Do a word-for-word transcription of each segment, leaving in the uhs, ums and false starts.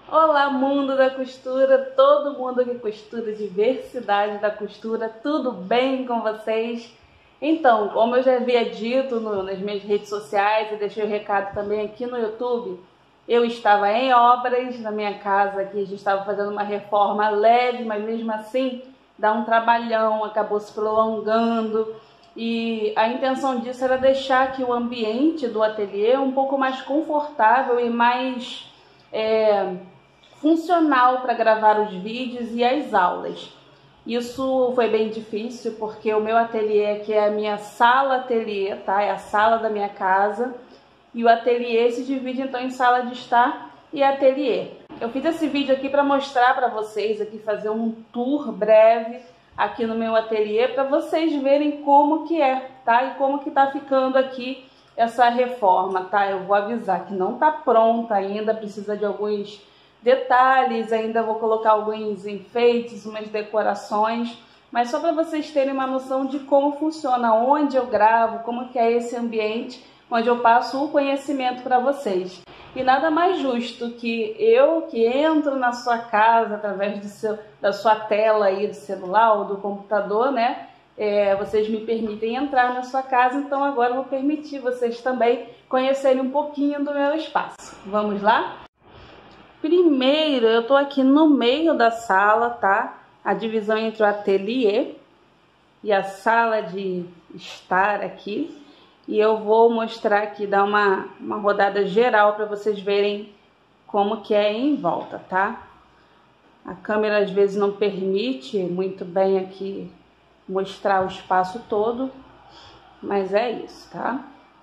Olá, mundo da costura, todo mundo que costura, diversidade da costura, tudo bem com vocês? Então, como eu já havia dito no, nas minhas redes sociais e deixei o recado também aqui no YouTube, eu estava em obras na minha casa aqui, a gente estava fazendo uma reforma leve, mas mesmo assim dá um trabalhão, acabou se prolongando. E a intenção disso era deixar aqui o ambiente do ateliê um pouco mais confortável e mais é, funcional para gravar os vídeos e as aulas. Isso foi bem difícil porque o meu ateliê aqui é a minha sala ateliê, tá? É a sala da minha casa. E o ateliê se divide então em sala de estar e ateliê. Eu fiz esse vídeo aqui para mostrar para vocês, aqui fazer um tour breve aqui no meu ateliê, para vocês verem como que é, tá? E como que tá ficando aqui essa reforma, tá? Eu vou avisar que não tá pronta ainda, precisa de alguns detalhes, ainda vou colocar alguns enfeites, umas decorações, mas só para vocês terem uma noção de como funciona, onde eu gravo, como que é esse ambiente, onde eu passo o conhecimento para vocês. E nada mais justo que eu, que entro na sua casa através do seu, da sua tela aí do celular ou do computador, né? É, vocês me permitem entrar na sua casa, então agora eu vou permitir vocês também conhecerem um pouquinho do meu espaço. Vamos lá? Primeiro, eu tô aqui no meio da sala, tá? A divisão entre o ateliê e a sala de estar aqui. E eu vou mostrar aqui, dar uma, uma rodada geral para vocês verem como que é em volta, tá? A câmera às vezes não permite muito bem aqui mostrar o espaço todo, mas é isso, tá?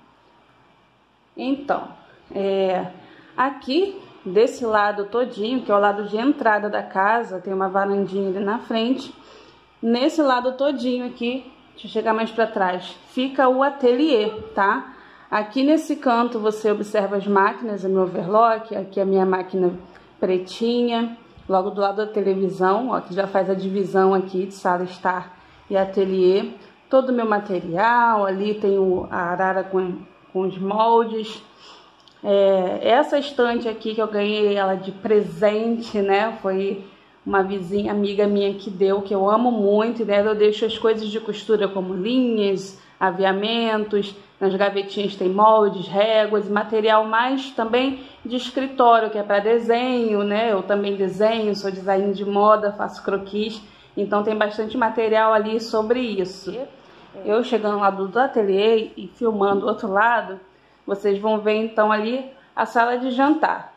Então, é, aqui desse lado todinho, que é o lado de entrada da casa, tem uma varandinha ali na frente. Nesse lado todinho aqui, deixa eu chegar mais para trás, fica o ateliê, tá? Aqui nesse canto você observa as máquinas, a meu overlock, aqui a minha máquina pretinha, logo do lado da televisão, ó, que já faz a divisão aqui de sala estar e ateliê. Todo o meu material, ali tem o, a arara com, com os moldes. É, essa estante aqui que eu ganhei ela de presente, né? Foi uma vizinha, amiga minha que deu, que eu amo muito, e nela eu deixo as coisas de costura como linhas, aviamentos, nas gavetinhas tem moldes, réguas, material mais também de escritório, que é para desenho, né? Eu também desenho, sou designer de moda, faço croquis, então tem bastante material ali sobre isso. Eu chegando lá do ateliê e filmando do outro lado, vocês vão ver então ali a sala de jantar.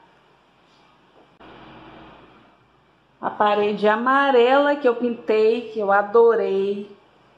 A parede amarela que eu pintei, que eu adorei.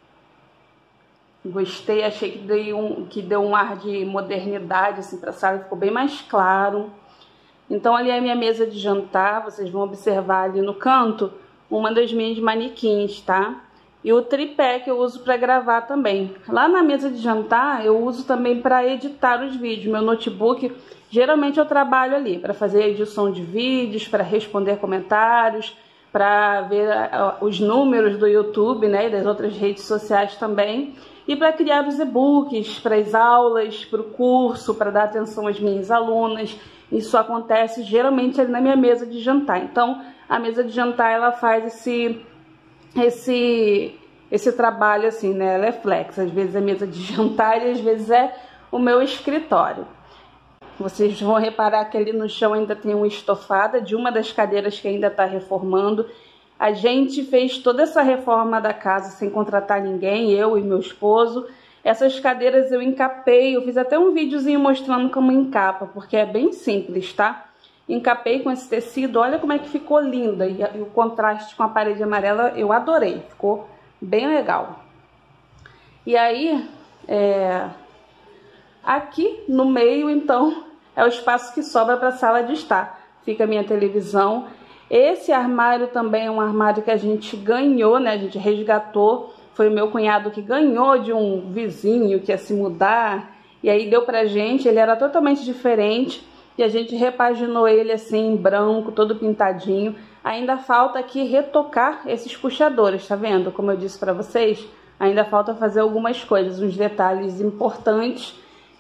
Gostei, achei que deu um, que deu um ar de modernidade assim para a sala, ficou bem mais claro. Então ali é a minha mesa de jantar, vocês vão observar ali no canto uma das minhas manequins, tá? E o tripé que eu uso para gravar também. Lá na mesa de jantar eu uso também para editar os vídeos. Meu notebook, geralmente eu trabalho ali para fazer edição de vídeos, para responder comentários, para ver os números do YouTube, né, e das outras redes sociais também. E para criar os e-books, para as aulas, para o curso, para dar atenção às minhas alunas. Isso acontece geralmente ali na minha mesa de jantar. Então a mesa de jantar ela faz esse... esse esse trabalho assim, né? Ela é flex, às vezes é mesa de jantar e às vezes é o meu escritório. Vocês vão reparar que ali no chão ainda tem uma estofada de uma das cadeiras que ainda está reformando. A gente fez toda essa reforma da casa sem contratar ninguém, eu e meu esposo. Essas cadeiras eu encapei, eu fiz até um videozinho mostrando como encapa, porque é bem simples, tá? Encapei com esse tecido, olha como é que ficou linda. E o contraste com a parede amarela eu adorei, ficou bem legal. E aí, é... aqui no meio, então, é o espaço que sobra para a sala de estar. Fica a minha televisão. Esse armário também é um armário que a gente ganhou, né? A gente resgatou. Foi o meu cunhado que ganhou de um vizinho que ia se mudar. E aí deu pra gente, ele era totalmente diferente. E a gente repaginou ele assim em branco, todo pintadinho. Ainda falta aqui retocar esses puxadores, tá vendo? Como eu disse pra vocês, ainda falta fazer algumas coisas, uns detalhes importantes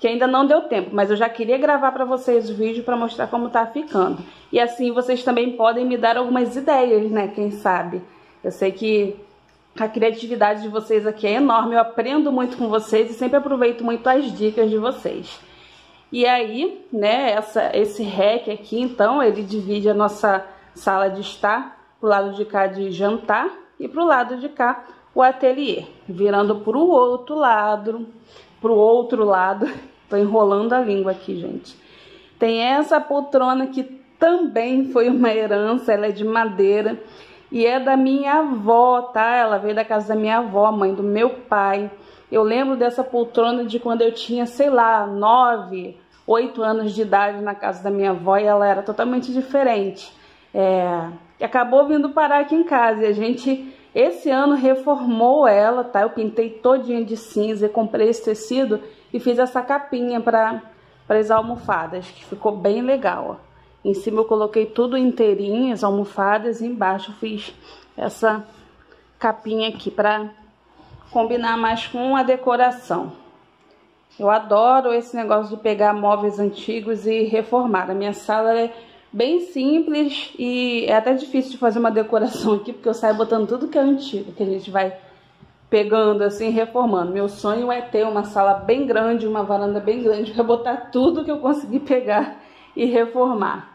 que ainda não deu tempo, mas eu já queria gravar para vocês o vídeo para mostrar como tá ficando. E assim vocês também podem me dar algumas ideias, né, quem sabe. Eu sei que a criatividade de vocês aqui é enorme, eu aprendo muito com vocês e sempre aproveito muito as dicas de vocês. E aí, né, essa, esse rack aqui, então, ele divide a nossa sala de estar pro lado de cá de jantar e pro lado de cá o ateliê, virando pro outro lado, pro outro lado, tô enrolando a língua aqui, gente. Tem essa poltrona que também foi uma herança, ela é de madeira e é da minha avó, tá? Ela veio da casa da minha avó, mãe do meu pai. Eu lembro dessa poltrona de quando eu tinha, sei lá, nove, oito anos de idade na casa da minha avó e ela era totalmente diferente. É, acabou vindo parar aqui em casa e a gente, esse ano, reformou ela, tá? Eu pintei todinha de cinza, comprei esse tecido e fiz essa capinha para as almofadas, que ficou bem legal, ó. Em cima eu coloquei tudo inteirinho, as almofadas, e embaixo fiz essa capinha aqui para combinar mais com a decoração. Eu adoro esse negócio de pegar móveis antigos e reformar. A minha sala é bem simples e é até difícil de fazer uma decoração aqui, porque eu saio botando tudo que é antigo, que a gente vai pegando assim, reformando. Meu sonho é ter uma sala bem grande, uma varanda bem grande, para botar tudo que eu conseguir pegar e reformar.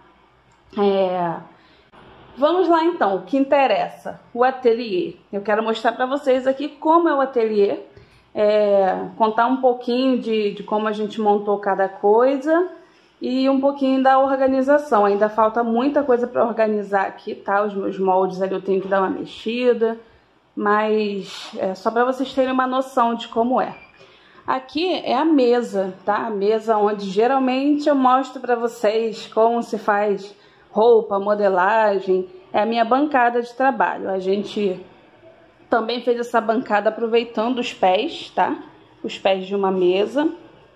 É... Vamos lá então, o que interessa, o ateliê. Eu quero mostrar para vocês aqui como é o ateliê, é... contar um pouquinho de, de como a gente montou cada coisa e um pouquinho da organização. Ainda falta muita coisa para organizar aqui, tá? Os meus moldes ali eu tenho que dar uma mexida, mas é só para vocês terem uma noção de como é. Aqui é a mesa, tá? A mesa onde geralmente eu mostro para vocês como se faz roupa, modelagem. É a minha bancada de trabalho. A gente também fez essa bancada aproveitando os pés, tá? Os pés de uma mesa.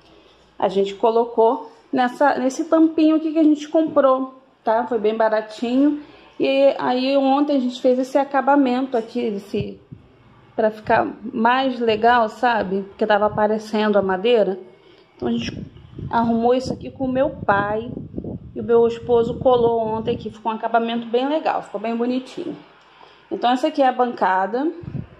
A gente colocou nessa, nesse tampinho aqui que a gente comprou, tá? Foi bem baratinho. E aí ontem a gente fez esse acabamento aqui, esse, pra ficar mais legal, sabe? Porque tava aparecendo a madeira. Então a gente arrumou isso aqui com o meu pai. E o meu esposo colou ontem aqui. Ficou um acabamento bem legal, ficou bem bonitinho. Então essa aqui é a bancada,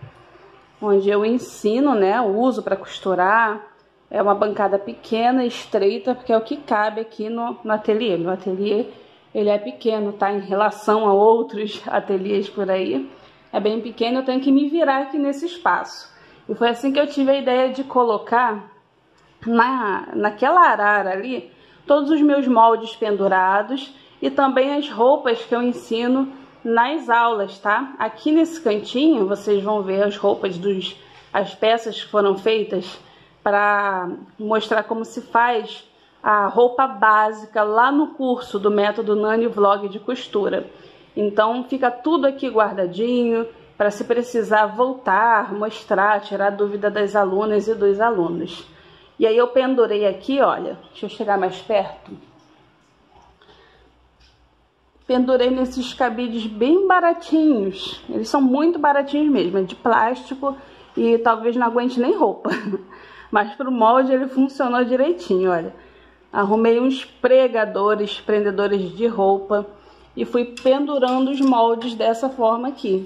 onde eu ensino, né? Eu uso para costurar. É uma bancada pequena, estreita, porque é o que cabe aqui no, no ateliê. Meu ateliê, ele é pequeno, tá? Em relação a outros ateliês por aí. É bem pequeno, eu tenho que me virar aqui nesse espaço. E foi assim que eu tive a ideia de colocar na, naquela arara ali todos os meus moldes pendurados e também as roupas que eu ensino nas aulas, tá? Aqui nesse cantinho vocês vão ver as roupas dos as peças que foram feitas para mostrar como se faz a roupa básica lá no curso do método Nani Vlog de costura. Então fica tudo aqui guardadinho para se precisar voltar, mostrar, tirar dúvida das alunas e dos alunos. E aí eu pendurei aqui, olha, deixa eu chegar mais perto. Pendurei nesses cabides bem baratinhos. Eles são muito baratinhos mesmo, é de plástico e talvez não aguente nem roupa. Mas pro molde ele funcionou direitinho, olha. Arrumei uns pregadores, prendedores de roupa e fui pendurando os moldes dessa forma aqui.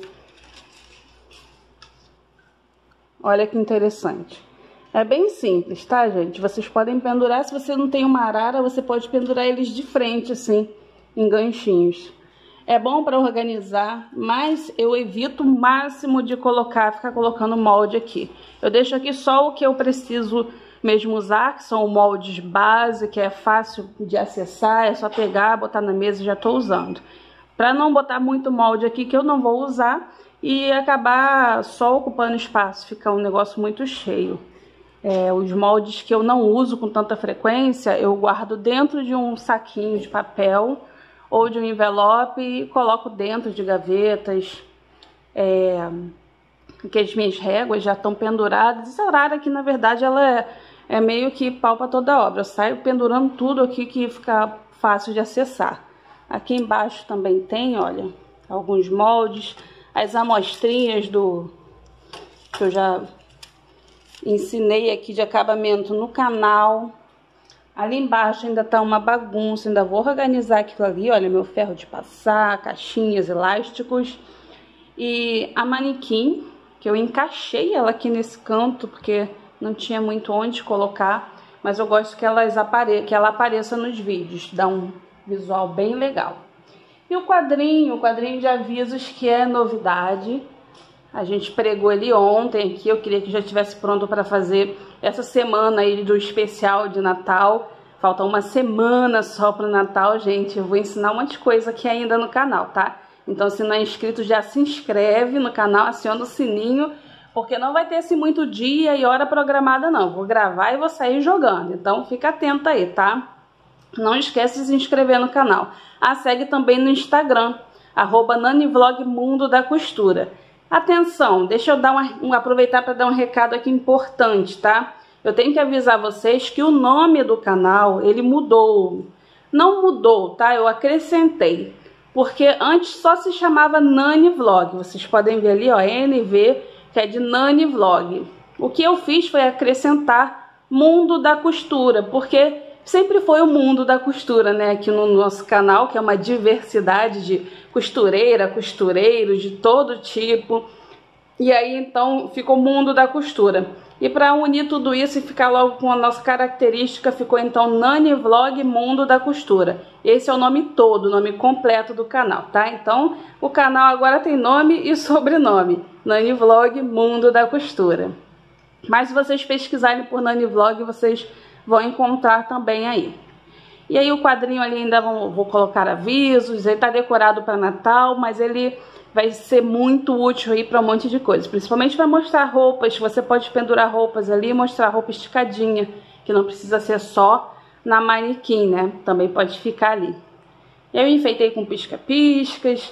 Olha que interessante. É bem simples, tá, gente? Vocês podem pendurar, se você não tem uma arara, você pode pendurar eles de frente, assim, em ganchinhos. É bom para organizar, mas eu evito o máximo de colocar, ficar colocando molde aqui. Eu deixo aqui só o que eu preciso mesmo usar, que são moldes base, que é fácil de acessar, é só pegar, botar na mesa e já tô usando. Para não botar muito molde aqui que eu não vou usar e acabar só ocupando espaço, ficar um negócio muito cheio. É, os moldes que eu não uso com tanta frequência, eu guardo dentro de um saquinho de papel ou de um envelope e coloco dentro de gavetas. É, porque as minhas réguas já estão penduradas. Essa arara aqui, na verdade, ela é, é meio que pau para toda obra. Eu saio pendurando tudo aqui que fica fácil de acessar. Aqui embaixo também tem, olha, alguns moldes. As amostrinhas do que eu já ensinei aqui de acabamento no canal. Ali embaixo ainda tá uma bagunça, ainda vou organizar aquilo ali, olha, meu ferro de passar, caixinhas, elásticos. E a manequim, que eu encaixei ela aqui nesse canto, porque não tinha muito onde colocar, mas eu gosto que, elas apare... que ela apareça nos vídeos, dá um visual bem legal. E o quadrinho, o quadrinho de avisos, que é novidade. A gente pregou ele ontem aqui, eu queria que já estivesse pronto para fazer essa semana aí do especial de Natal. Falta uma semana só para o Natal, gente. Eu vou ensinar um monte de coisa aqui ainda no canal, tá? Então, se não é inscrito, já se inscreve no canal, aciona o sininho, porque não vai ter assim muito dia e hora programada, não. Vou gravar e vou sair jogando, então fica atenta aí, tá? Não esquece de se inscrever no canal. Ah, segue também no Instagram, arroba nanivlog Mundo da Costura. Atenção, deixa eu dar uma, um, aproveitar para dar um recado aqui importante, tá? Eu tenho que avisar vocês que o nome do canal, ele mudou. Não mudou, tá? Eu acrescentei. Porque antes só se chamava Nani Vlog. Vocês podem ver ali, ó, N V, que é de Nani Vlog. O que eu fiz foi acrescentar Mundo da Costura, porque sempre foi o mundo da costura, né? Aqui no nosso canal, que é uma diversidade de costureira, costureiros de todo tipo. E aí, então, ficou Mundo da Costura. E para unir tudo isso e ficar logo com a nossa característica, ficou então Nani Vlog Mundo da Costura. Esse é o nome todo, o nome completo do canal, tá? Então, o canal agora tem nome e sobrenome. Nani Vlog Mundo da Costura. Mas se vocês pesquisarem por Nani Vlog, vocês vão encontrar também aí. E aí o quadrinho ali ainda vou, vou colocar avisos, ele tá decorado para Natal, mas ele vai ser muito útil aí para um monte de coisas, principalmente para mostrar roupas. Você pode pendurar roupas ali e mostrar roupa esticadinha, que não precisa ser só na manequim, né? Também pode ficar ali. Eu enfeitei com pisca-piscas,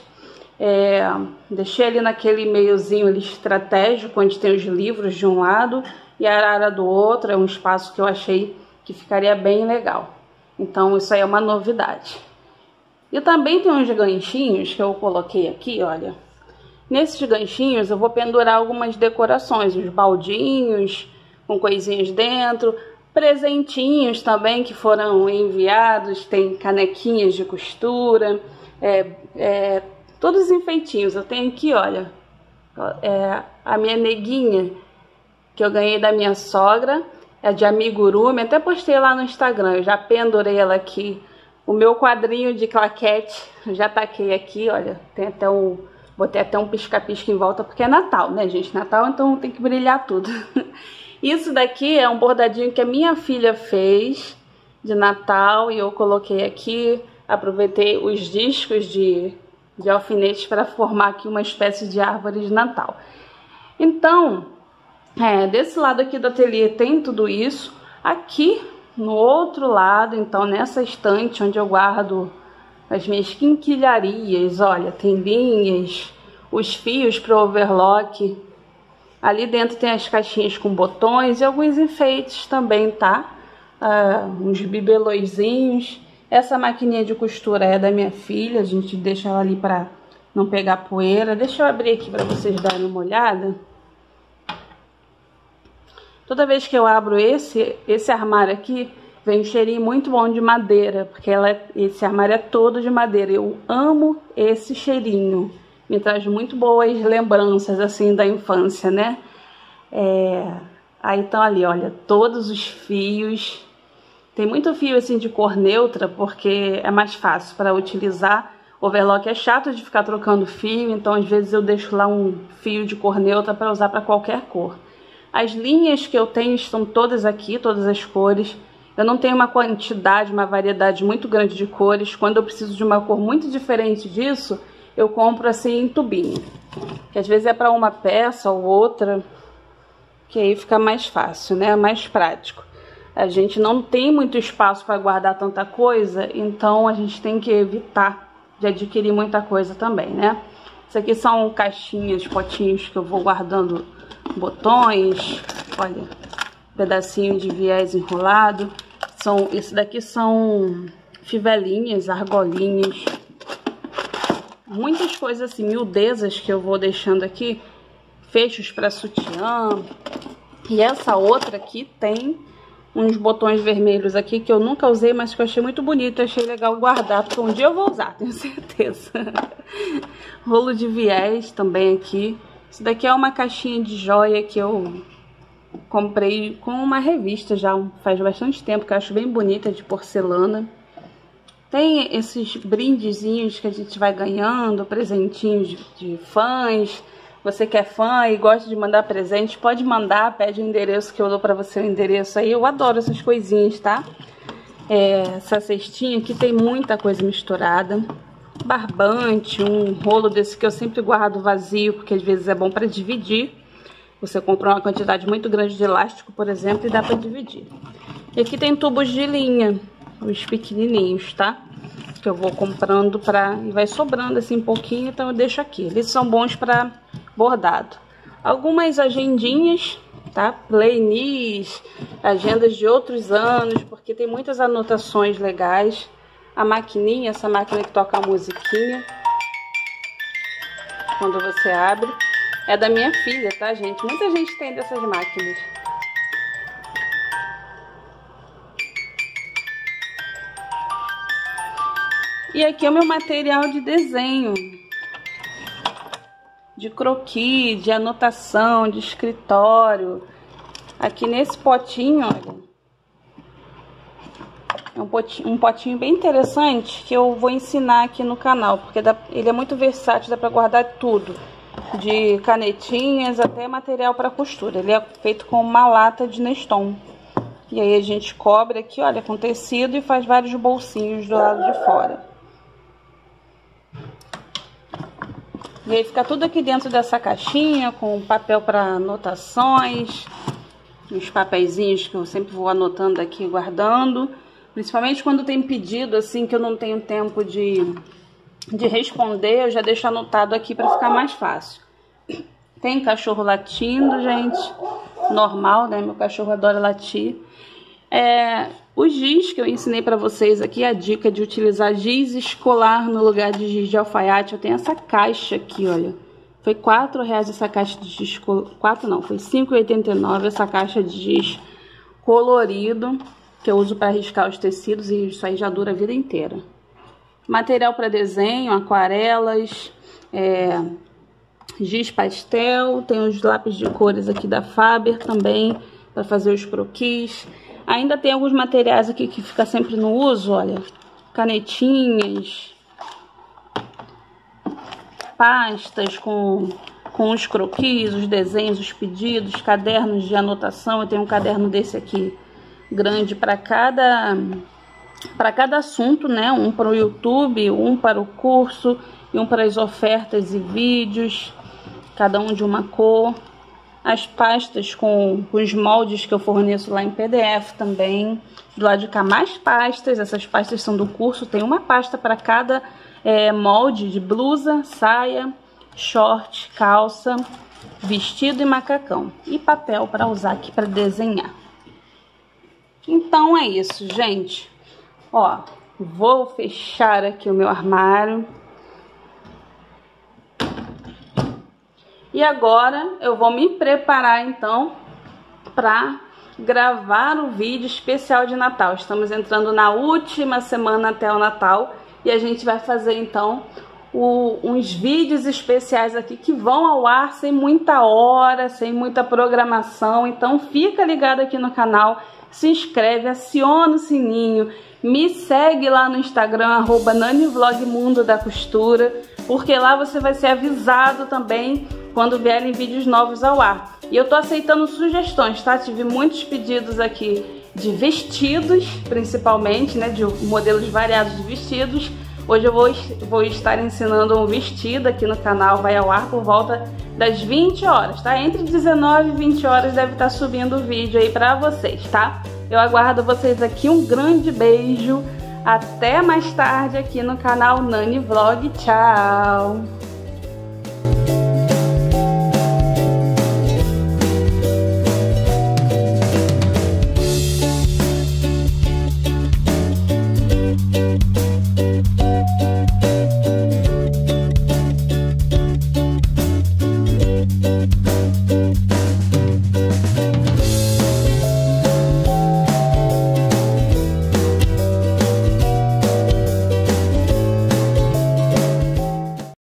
é, deixei ali naquele meiozinho ali estratégico, onde tem os livros de um lado e a arara do outro. É um espaço que eu achei que ficaria bem legal. Então isso aí é uma novidade. E também tem uns ganchinhos que eu coloquei aqui, olha. Nesses ganchinhos eu vou pendurar algumas decorações, uns baldinhos com coisinhas dentro, presentinhos também que foram enviados, tem canequinhas de costura, é, é, todos os enfeitinhos. Eu tenho aqui, olha, é, a minha neguinha, que eu ganhei da minha sogra, é de amigurumi, até postei lá no Instagram, eu já pendurei ela aqui. O meu quadrinho de claquete, já taquei aqui, olha, tem até um, botei até um pisca-pisca em volta, porque é Natal, né, gente? Natal, então tem que brilhar tudo. Isso daqui é um bordadinho que a minha filha fez de Natal e eu coloquei aqui, aproveitei os discos de, de alfinetes para formar aqui uma espécie de árvore de Natal. Então, é, desse lado aqui do ateliê tem tudo isso. Aqui no outro lado, então nessa estante onde eu guardo as minhas quinquilharias, olha, tem linhas, os fios para overlock. Ali dentro tem as caixinhas com botões e alguns enfeites também, tá? Ah, uns bibelôzinhos. Essa maquininha de costura é da minha filha, a gente deixa ela ali para não pegar poeira. Deixa eu abrir aqui para vocês darem uma olhada. Toda vez que eu abro esse, esse armário aqui, vem um cheirinho muito bom de madeira, porque ela, esse armário é todo de madeira. Eu amo esse cheirinho, me traz muito boas lembranças, assim, da infância, né? É, aí estão ali, olha, todos os fios. Tem muito fio, assim, de cor neutra, porque é mais fácil para utilizar. Overlock é chato de ficar trocando fio, então às vezes eu deixo lá um fio de cor neutra para usar para qualquer cor. As linhas que eu tenho estão todas aqui, todas as cores. Eu não tenho uma quantidade, uma variedade muito grande de cores. Quando eu preciso de uma cor muito diferente disso, eu compro assim em tubinho. Que às vezes é para uma peça ou outra, que aí fica mais fácil, né? Mais prático. A gente não tem muito espaço para guardar tanta coisa, então a gente tem que evitar de adquirir muita coisa também, né? Isso aqui são caixinhas, potinhos que eu vou guardando botões, olha, pedacinho de viés enrolado. São, esse daqui são fivelinhas, argolinhas, muitas coisas assim, miudezas que eu vou deixando aqui, fechos para sutiã. E essa outra aqui tem uns botões vermelhos aqui que eu nunca usei, mas que eu achei muito bonito, achei legal guardar, porque um dia eu vou usar, tenho certeza. Rolo de viés também aqui. Isso daqui é uma caixinha de joia que eu comprei com uma revista já faz bastante tempo, que eu acho bem bonita, de porcelana. Tem esses brindezinhos que a gente vai ganhando, presentinhos de, de fãs. Você que é fã e gosta de mandar presente, pode mandar, pede o endereço que eu dou pra você, o endereço aí. Eu adoro essas coisinhas, tá? É, essa cestinha aqui tem muita coisa misturada. Barbante, um rolo desse que eu sempre guardo vazio, porque às vezes é bom pra dividir. Você compra uma quantidade muito grande de elástico, por exemplo, e dá pra dividir. E aqui tem tubos de linha, os pequenininhos, tá? Que eu vou comprando pra... e vai sobrando assim um pouquinho, então eu deixo aqui. Eles são bons pra bordado. Algumas agendinhas, tá? Playnis, agendas de outros anos, porque tem muitas anotações legais. A maquininha, essa máquina que toca a musiquinha, quando você abre, é da minha filha, tá, gente? Muita gente tem dessas máquinas. E aqui é o meu material de desenho, de croquis, de anotação, de escritório. Aqui nesse potinho, olha, é um potinho, um potinho bem interessante que eu vou ensinar aqui no canal, porque dá, ele é muito versátil, dá pra guardar tudo, de canetinhas até material para costura. Ele é feito com uma lata de Neston. E aí a gente cobre aqui, olha, com tecido e faz vários bolsinhos do lado de fora. E aí fica tudo aqui dentro dessa caixinha, com papel para anotações, os papeizinhos que eu sempre vou anotando aqui, guardando. Principalmente quando tem pedido, assim, que eu não tenho tempo de, de responder, eu já deixo anotado aqui para ficar mais fácil. Tem cachorro latindo, gente, normal, né? Meu cachorro adora latir. É, o giz que eu ensinei para vocês aqui, a dica de utilizar giz escolar no lugar de giz de alfaiate. Eu tenho essa caixa aqui, olha. Foi quatro reais essa caixa de giz, quatro não, foi cinco reais e oitenta e nove centavos essa caixa de giz colorido, que eu uso para riscar os tecidos, e isso aí já dura a vida inteira. Material para desenho, aquarelas, é, giz pastel, tem os lápis de cores aqui da Faber também, para fazer os croquis. Ainda tem alguns materiais aqui que fica sempre no uso, olha, canetinhas, pastas com, com os croquis, os desenhos, os pedidos, cadernos de anotação. Eu tenho um caderno desse aqui, grande para cada, para cada assunto, né? Um para o YouTube, um para o curso e um para as ofertas e vídeos, cada um de uma cor. As pastas com, com os moldes que eu forneço lá em P D F também. Do lado de cá, mais pastas. Essas pastas são do curso. Tem uma pasta para cada é, molde de blusa, saia, short, calça, vestido e macacão. E papel para usar aqui para desenhar. Então é isso, gente. Ó, vou fechar aqui o meu armário. E agora eu vou me preparar então para gravar o vídeo especial de Natal. Estamos entrando na última semana até o Natal e a gente vai fazer então o, uns vídeos especiais aqui que vão ao ar sem muita hora, sem muita programação. Então fica ligado aqui no canal, se inscreve, aciona o sininho, me segue lá no Instagram, arroba nanivlogmundo da costura, porque lá você vai ser avisado também quando vierem vídeos novos ao ar. E eu tô aceitando sugestões, tá? Tive muitos pedidos aqui de vestidos, principalmente, né? De modelos variados de vestidos. Hoje eu vou, vou estar ensinando um vestido aqui no canal, vai ao ar por volta das vinte horas, tá? Entre dezenove e vinte horas deve estar subindo o vídeo aí pra vocês, tá? Eu aguardo vocês aqui, um grande beijo, até mais tarde aqui no canal Nani Vlog, tchau!